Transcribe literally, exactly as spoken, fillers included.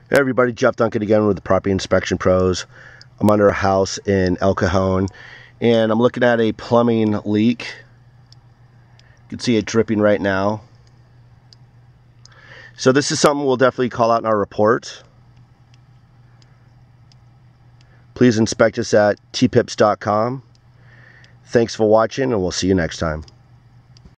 Hey everybody, Jeff Duncan again with the Property Inspection Pros. I'm under a house in El Cajon and I'm looking at a plumbing leak. You can see it dripping right now. So this is something we'll definitely call out in our report. Please inspect us at T pips dot com. Thanks for watching and we'll see you next time.